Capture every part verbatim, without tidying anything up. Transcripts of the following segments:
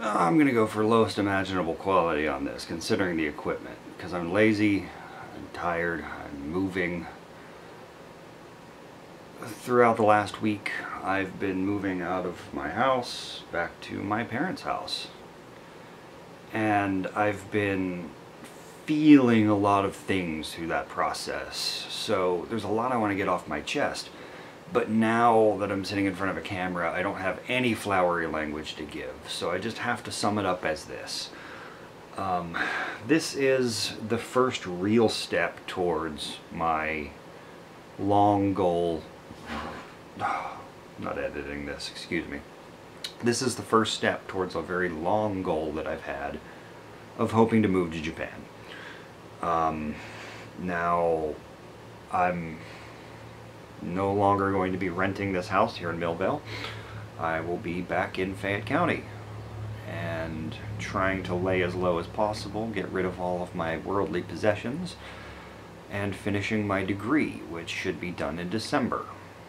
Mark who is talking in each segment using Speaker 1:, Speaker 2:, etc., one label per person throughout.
Speaker 1: I'm gonna go for lowest imaginable quality on this, considering the equipment, because I'm lazy, I'm tired, I'm moving. Throughout the last week, I've been moving out of my house back to my parents' house. And I've been feeling a lot of things through that process. So there's a lot I want to get off my chest. But now that I'm sitting in front of a camera, I don't have any flowery language to give. So I just have to sum it up as this. Um, this is the first real step towards my long goal. Not editing this, excuse me. This is the first step towards a very long goal that I've had of hoping to move to Japan. Um, now, I'm no longer going to be renting this house here in Millvale. I will be back in Fayette County and trying to lay as low as possible, get rid of all of my worldly possessions, and finishing my degree, which should be done in December.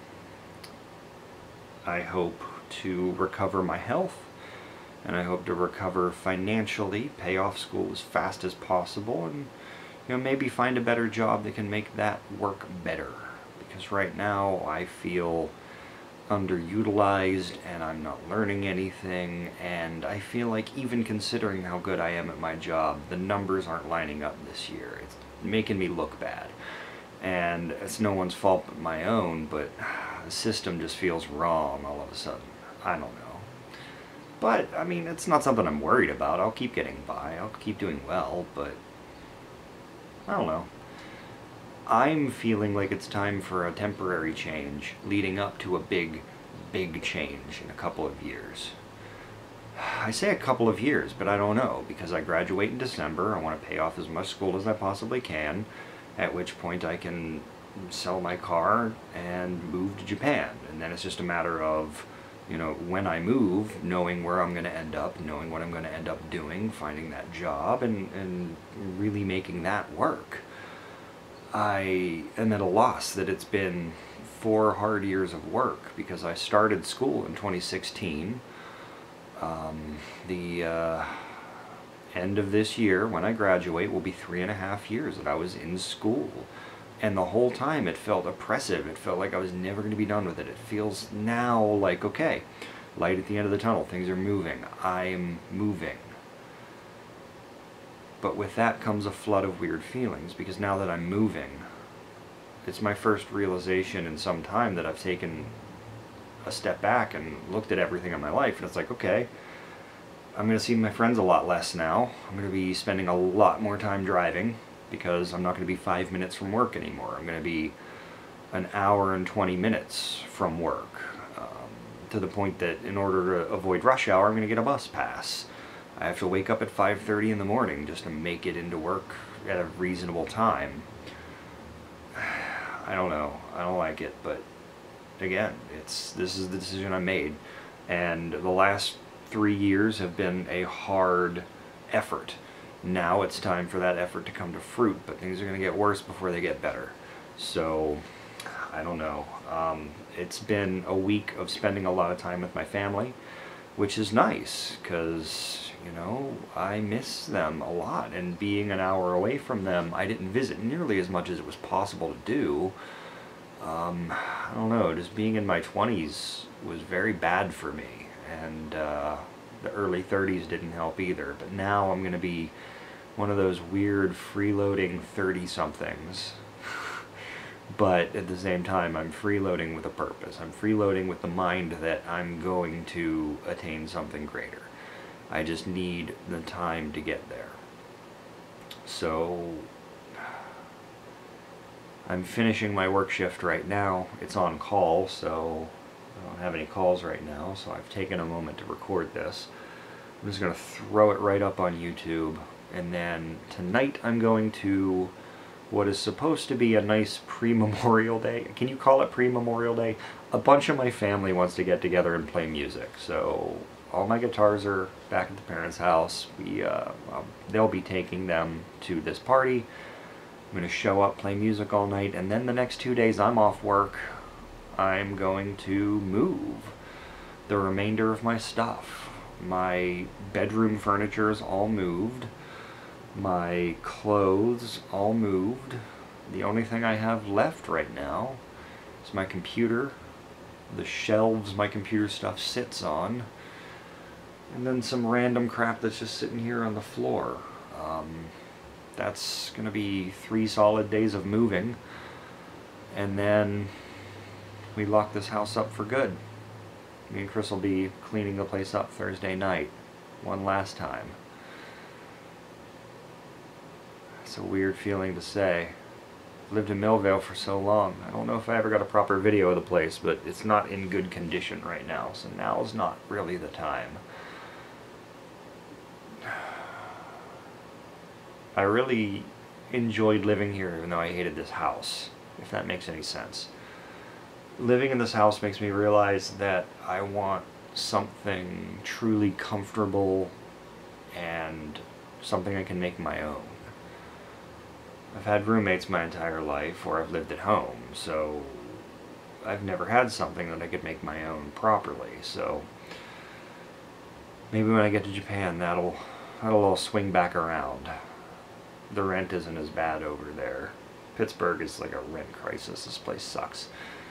Speaker 1: I hope to recover my health, and I hope to recover financially, pay off school as fast as possible, and you know, maybe find a better job that can make that work better. Because right now I feel underutilized and I'm not learning anything, and I feel like even considering how good I am at my job, the numbers aren't lining up this year. It's making me look bad. And it's no one's fault but my own, but the system just feels wrong all of a sudden. I don't know. But, I mean, it's not something I'm worried about. I'll keep getting by. I'll keep doing well, but I don't know. I'm feeling like it's time for a temporary change leading up to a big, big change in a couple of years. I say a couple of years, but I don't know, because I graduate in December. I want to pay off as much school as I possibly can, at which point I can sell my car and move to Japan. And then it's just a matter of, you know, when I move, knowing where I'm going to end up, knowing what I'm going to end up doing, finding that job, and, and really making that work. I am at a loss that it's been four hard years of work, because I started school in twenty sixteen. Um, the uh, end of this year, when I graduate, will be three and a half years that I was in school. And the whole time it felt oppressive. It felt like I was never going to be done with it. It feels now like, okay, light at the end of the tunnel. Things are moving. I'm moving. But with that comes a flood of weird feelings, because now that I'm moving, it's my first realization in some time that I've taken a step back and looked at everything in my life, and it's like, okay, I'm going to see my friends a lot less now. I'm going to be spending a lot more time driving, because I'm not going to be five minutes from work anymore. I'm going to be an hour and twenty minutes from work, um, to the point that in order to avoid rush hour, I'm going to get a bus pass. I have to wake up at five thirty in the morning just to make it into work at a reasonable time. I don't know. I don't like it, but again, it's this is the decision I made. And the last three years have been a hard effort. Now it's time for that effort to come to fruit, but things are going to get worse before they get better. So, I don't know. Um, it's been a week of spending a lot of time with my family, which is nice, because, you know, I miss them a lot, and being an hour away from them, I didn't visit nearly as much as it was possible to do. Um, I don't know, just being in my twenties was very bad for me, and uh, the early thirties didn't help either, but now I'm going to be one of those weird freeloading thirty-somethings. But at the same time, I'm freeloading with a purpose. I'm freeloading with the mind that I'm going to attain something greater. I just need the time to get there. So, I'm finishing my work shift right now. It's on call, so I don't have any calls right now, so I've taken a moment to record this. I'm just going to throw it right up on YouTube, and then tonight I'm going to what is supposed to be a nice pre-Memorial Day. Can you call it pre-Memorial Day? A bunch of my family wants to get together and play music, so all my guitars are back at the parents' house. We, uh, um, they'll be taking them to this party. I'm going to show up, play music all night, and then the next two days I'm off work. I'm going to move the remainder of my stuff. My bedroom furniture is all moved. My clothes all moved. The only thing I have left right now is my computer, the shelves my computer stuff sits on, and then some random crap that's just sitting here on the floor. Um, that's gonna be three solid days of moving, and then we lock this house up for good. Me and Chris will be cleaning the place up Thursday night, one last time. It's a weird feeling to say. I've lived in Millvale for so long. I don't know if I ever got a proper video of the place, but it's not in good condition right now, so now's not really the time. I really enjoyed living here, even though I hated this house, if that makes any sense. Living in this house makes me realize that I want something truly comfortable and something I can make my own. I've had roommates my entire life, or I've lived at home, so I've never had something that I could make my own properly, so maybe when I get to Japan that'll, that'll all swing back around. The rent isn't as bad over there. Pittsburgh is like a rent crisis. This place sucks.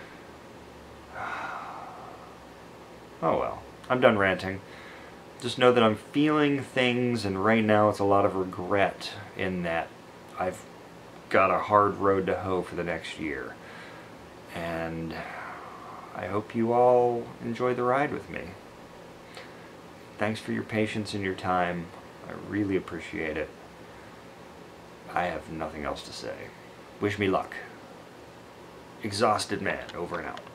Speaker 1: Oh well, I'm done ranting. Just know that I'm feeling things, and right now it's a lot of regret in that I've got a hard road to hoe for the next year. And I hope you all enjoy the ride with me. Thanks for your patience and your time. I really appreciate it. I have nothing else to say. Wish me luck. Exhausted Man, over and out.